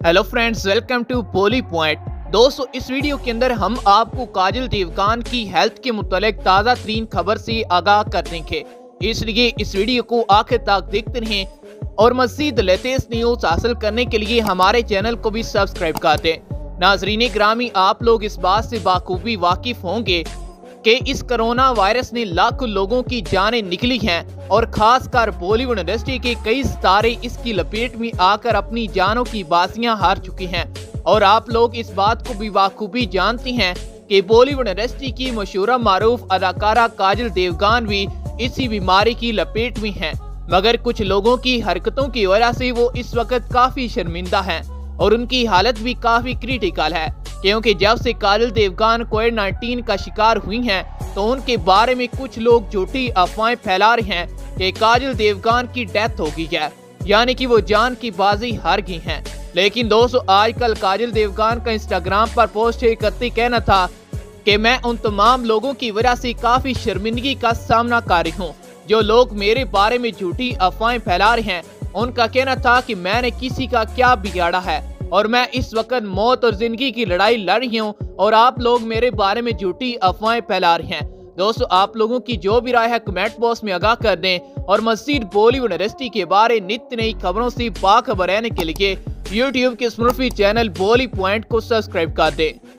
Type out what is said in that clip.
Hello friends, welcome to Boli point. दोस्तों, इस video के अंदर हम आपको काजल देवगान की हेल्थ के मुतालिक ताज़ा तरीन खबर से आगाह कर देंगे, इसलिए इस वीडियो को आखिर तक देखते रहें और मज़ीद लेटेस्ट न्यूज हासिल करने के लिए हमारे चैनल को भी सब्सक्राइब कर दें। नाजरीन ग्रामी, आप लोग इस बात से बाखूबी वाकिफ होंगे कि इस कोरोना वायरस ने लाखों लोगों की जानें निकली हैं और खासकर बॉलीवुड इंडस्ट्री के कई सितारे इसकी लपेट में आकर अपनी जानों की बाजियां हार चुके हैं। और आप लोग इस बात को भी बाखूबी जानते हैं कि बॉलीवुड इंडस्ट्री की मशहूर मारूफ अदाकारा काजल देवगान भी इसी बीमारी की लपेट में हैं। मगर कुछ लोगों की हरकतों की वजह से वो इस वक्त काफी शर्मिंदा हैं और उनकी हालत भी काफी क्रिटिकल है, क्योंकि जब से काजल देवगान कोविड-19 का शिकार हुई हैं तो उनके बारे में कुछ लोग झूठी अफवाहें फैला रहे हैं कि काजल देवगान की डेथ हो गई है, यानी कि वो जान की बाजी हार गई हैं। लेकिन दोस्तों, आजकल काजल देवगान का इंस्टाग्राम पर पोस्ट करते कहना था कि मैं उन तमाम लोगों की वजह से काफी शर्मिंदगी का सामना कर रही हूँ जो लोग मेरे बारे में झूठी अफवाहें फैला रहे हैं। उनका कहना था कि मैंने किसी का क्या बिगाड़ा है और मैं इस वक्त मौत और जिंदगी की लड़ाई लड़ रही हूँ और आप लोग मेरे बारे में झूठी अफवाहें फैला रहे हैं। दोस्तों, आप लोगों की जो भी राय है कमेंट बॉक्स में आगाह कर दें और मज़ीद बॉलीवुड इंडस्ट्री के बारे नित्य नई खबरों से बाखबर रहने के लिए यूट्यूब के इस मुफ्ती चैनल बोली पॉइंट को सब्सक्राइब कर दें।